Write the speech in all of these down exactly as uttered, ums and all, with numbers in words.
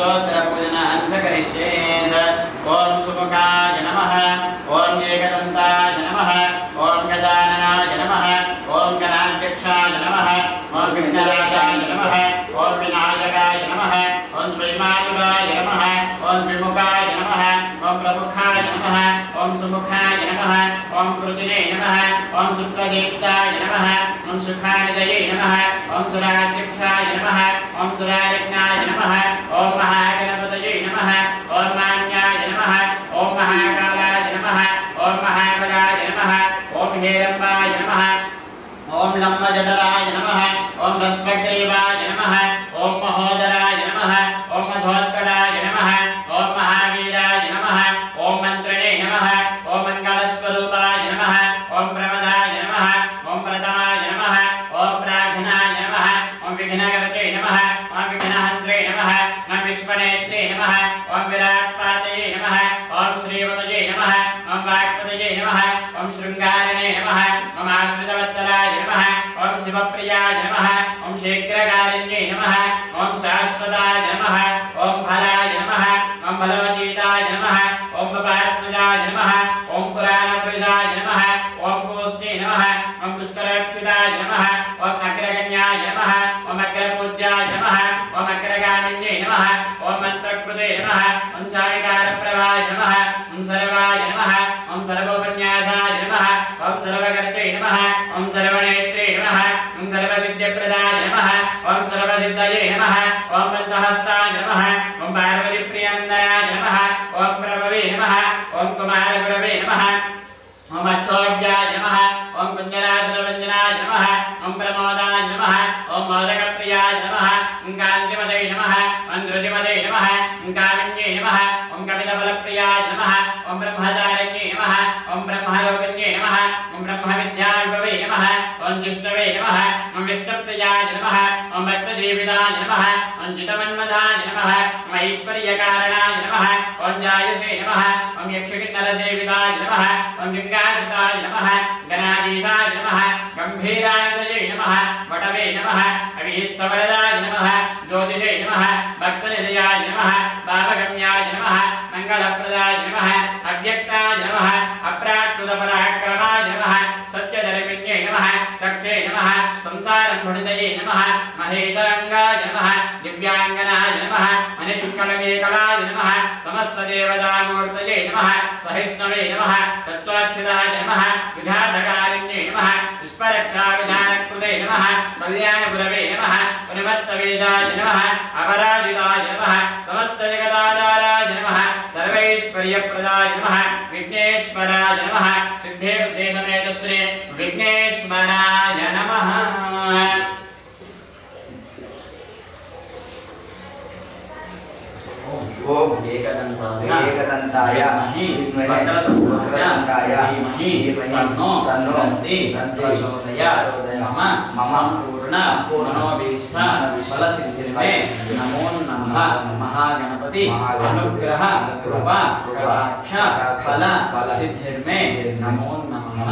स्तोत्रपूजनान् च करिष्येत्। ॐ सुमुखाय नमः। ॐ एकदन्ताय नमः। ॐ गजाननाय नमः। ॐ गणाध्यक्षाय नमः। ॐ विघ्नराजाय नमः। ॐ विनायकाय नमः। ॐ द्वैमातुराय नमः। ॐ विमुखाय नमः। ॐ प्रमुखाय नमः। ॐ सुमुखाय नमः। ॐ कृतिने नमः। ॐ सुप्रदीप्ताय नमः। ॐ सुखानिदये नमः। ॐ सुराध्यक्षाय नमः। ॐ सुरायज्ञाय नमः। ॐ महागणपतये नमः। ॐ मान्याय नमः। ॐ महाकालाय नमः। ॐ महाबलाय नमः। ॐ हेरम्बाय नमः। ॐ लम्बजठराय नमः। ॐ भस्मग्रीवाय नमः। ॐ महोदराय नमः। ॐ मधोत्कटाय नमः। ॐ महावीराय नमः। ॐ मन्त्रिणे नमः। ॐ मङ्गलस्वरूपाय नमः। ॐ प्रमदाय नमः। ॐ प्रथमाय नमः। ॐ प्रार्थनाय नमः। ॐ विघ्नकर्ते नमः। ॐ विघ्नहन्त्रे नमः। ॐ विश्वनेत्रे नमः। ॐ विराट्पातये नमः। ॐ श्रीपतये नमः। ॐ वाक्पतये नमः। ॐ शृङ्गारिणे नमः। ॐ आश्रितवत्सलाय नमः। ॐ शिवप्रियाय नमः। ॐ शीघ्रकारिण्ये नमः। ॐ शाश्वताय नमः। ॐ फलाय नमः। ॐ फलोतीताय नमः। ॐ पपात्मजाय नमः। ॐ पुराणपुरुषाय नमः। ॐ कोष्ठे नमः। ॐ पुष्करक्षिताय नमः। ॐ अग्रगण्याय नमः। ॐ अग्रपूज्याय नमः। ॐ अग्रगामिन्ये नमः। ॐ मन्त्रकृते नमः। ॐ चाविकारप्रभाय नमः। ॐ सर्वाय नमः। ॐ सर्वोपन्यासाय नमः। ॐ सर्वकर्ते नमः। ॐ सर्वनेत्रे नमः। ॐ सर्वसिद्ध्यप्रदाय नमः। ॐ सर्वसिद्धये नमः। ॐ मन्तहस्ताय नमः। ॐ पार्वतीप्रियन्दनाय नमः। ॐ प्रभवे नमः। ॐ कुमारगुरवे नमः। ॐ अक्षोभ्याय नमः। ॐ कुञ्जरासुरवञ्जनाय नमः। ॐ प्रमोदाय नमः। ॐ मोदकप्रियाय नमः। ॐ कान्तिमते नमः। ॐ धृतिमते नमः। ॐ कामिन्ये नमः। ॐ कपिलबलप्रियाय नमः। ॐ ब्रह्मचारिण्ये नमः। ॐ ब्रह्मरूपिण्ये नमः। ॐ ब्रह्मविद्याविभवे नमः। ॐ जिष्णवे नमः। ॐ विष्णुप्रियाय नमः। ॐ भक्तजीविताय नमः। ॐ जितमन्मथाय नमः। ॐ ऐश्वर्यकारणाय नमः। ॐ जायसे नमः। ॐ यक्षकिन्नरसेविताय नमः। ॐ गङ्गासुताय नमः। गणाधीशाय नमः। गम्भीरानन्दये नमः। वटवे नमः। अभीष्टवरदाय नमः। ज्योतिषे नमः। भक्तनिधयाय नमः। भावगम्याय नमः। मङ्गलप्रदाय नमः। अव्यक्ताय नमः। अप्राकृतपराक्रमाय नमः। सत्यधर्मिण्ये नमः। शक्ते नमः। संसारम्भुणितये नमः। महेशाङ्गाय नमः। दिव्याङ्गनाय नमः। अनित्युत्कलमेकलाय नमः। समस्तदेवतामूर्तये नमः। सहिष्णवे नमः। तत्त्वाच्युताय नमः। विधातकारिण्ये नमः। पुष्परक्षाविधानकृते नमः। कल्याणगुरवे नमः। पुनमत्तवेदाय नमः। अपराजिताय नमः। समस्तजगदाधाराय नमः। सर्वैश्वर्यप्रदाय नमः। विघ्नेश्वराय नमः। सिद्धेशमेत श्री विघ्नेश्वराय नमः। ओम एकदन्ताय एकदन्ताय विद्महे वक्रतुण्डाय धीमहि तन्नो दन्ति प्रचोदयात् मम मम पूर्ण मनोभीष्ट फलसिद्धिर्मे नमो नमः। महागणपति अनुग्रह कृपा कटाक्ष फल सिद्धिर्मे नमो नमः।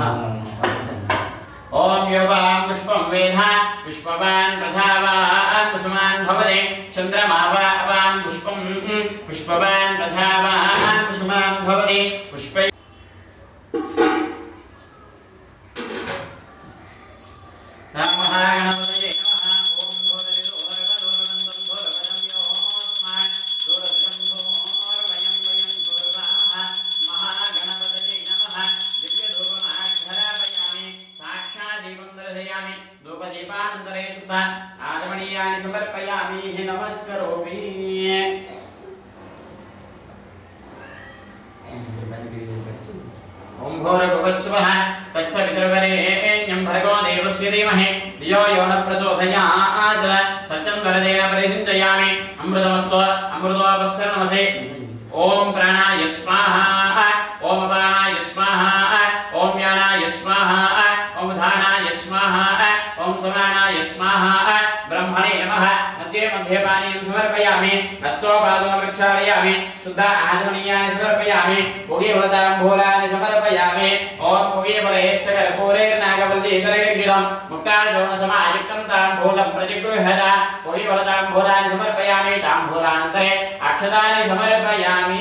ओम योगां पुष्पं वेद पुष्पवान् प्रजावान् कुसुमान् भवते चन्द्रमावां पुष्पं पुष्पवान् प्रजावान् कुसुमान् भवते पुष्पै नमः गणपतये नमः। ओम भूतलितो भगवतो भगवतं योऽस्मान् दूरजं भूर्वयं वयं भूर्वामः। महागणपतये नमः। दिव्यधूपमाघ्रापयामि साक्षादीपं दर्शयामि धूपदीपानन्तरे शुद्ध आचमनीयानि समर्पयामि नमस्करोमि। ओम भूर्भुवस्सुवः तत्सवितुर्वरेण्यं भर्गो देवस्य धीमहि धियो यो नः प्रचोदयात्। सत्यं वरदेन परिसिञ्चयामि अमृतमस्तु अमृतोपस्थनमसि। ओम प्राणाय स्वाहा। ओम अपानाय स्वाहा। ओम व्यानाय स्वाहा। ओम धानाय स्वाहा। ओम समानाय स्वाहा। ब्रह्मणे नमः। मध्ये मध्ये पानीं समर्पयामि हस्तो पादौ प्रक्षालयामि शुद्ध आचमनीयानि समर्पयामि भोगीफलताम्बूलानि समर्पयामि ओम भोगीफलैश्च कर्पूरैर्नागवल्लीतरैर्गिरं मुक्ताचूर्णसमायुक्तं ताम्बूलं प्रतिगृह्यत भोगीफलताम्बूलानि समर्पयामि ताम्बूलानन्तरे अक्षतानि समर्पयामि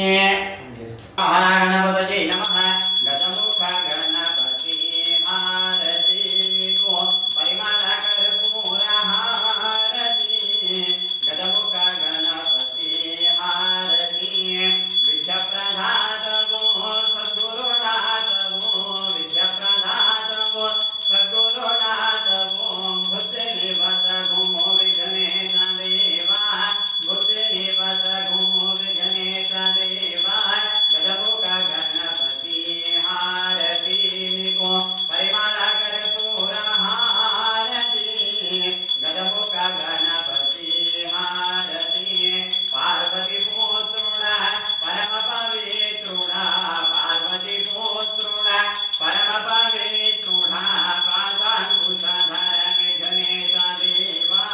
महागणपतये नमः गतमुखा गणपति हारति को परिमला कर्पूरा हारति गतमुखा गणपति हारति विद्याप्रदात वो सद्गुरुनाथ वो विद्याप्रदात वो सद्गुरुनाथ वो बुद्धि निवास घुमो विघ्नेश देवा बुद्धि निवास घुमो विघ्नेश देवा गणमुखा गणपति हारति को परिमला कर्पूरा हारति गणमुखा गणपति हारति पार्वती पुत्रुणा परम पवित्रुणा पार्वती पुत्रुणा परम पवित्रुणा पादांकुशधर विघ्नेश देवा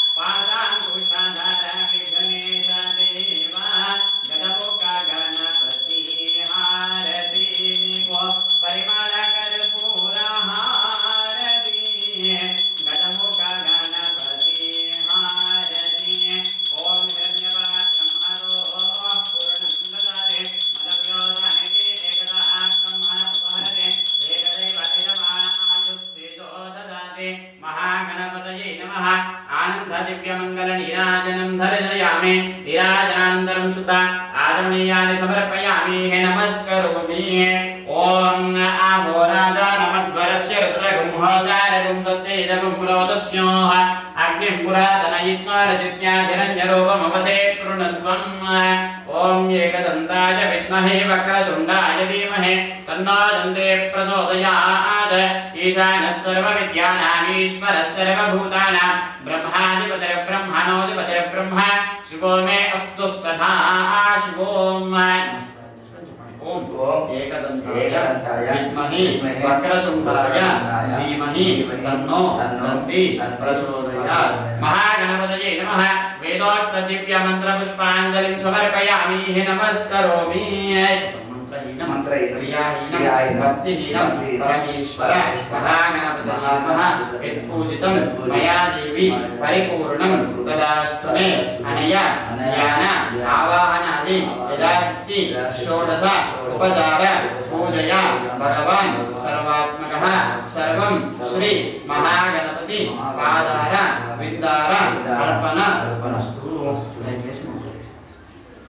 पादांकुशधर विघ्नेश देवा गणमुखा गणपति हारति को परिमला कर्पूरा हारति गणमुखा गणपति हारति ओम धन्यवाद ब्रह्मणो पूर्णं ददाति मदव्योधानेति एकदा ब्रह्मण उपहरते एकदैव यजमान आयुस्तेजो ददाति महागणपतये नमः आनन्द दिव्यमङ्गल नीराजनं धर्जयामि नीराजनानन्तरं शुद्ध आचमनीयानि समर्पयामि नमस्करोमि ओम आभो राजा नमद्वरस्य रुद्रगुंहोदारगुं सत्येदगुं पुरोदस्योः अग्निं पुरातनयित्वारचित्याधिरण्यरूपमवसे कृणध्वम् ओम एकदन्ताय विद्महे वक्रतुण्डाय धीमहि तन्नो दन्ते प्रचोदयात् ईशानः सर्वविद्यानामीश्वरः सर्वभूतानां ब्रह्माधिपतिर्ब्रह्मणोऽधिपतिर्ब्रह्म शिवो मे अस्तु सदा शिवोम् ओम एकदन्ताय विद्महे वक्रतुण्डाय धीमहि तन्नो दन्ते प्रचोदयात् महागणपतये नमः वेदोक्त दिव्य मंत्र पुष्पांजलिं समर्पयामि नमस्करोमि मंत्रहीनं भक्तिहीनं परमेश्वर महागणपतये नमः यत्पूजितं मया देवी परिपूर्णं तदास्तु मे अनया ज्ञान आवाहनादि यदाशक्ति षोडश उपचार पूजया भगवान् सर्वात्मकः सर्वं श्री महागणपति पादार विद्दार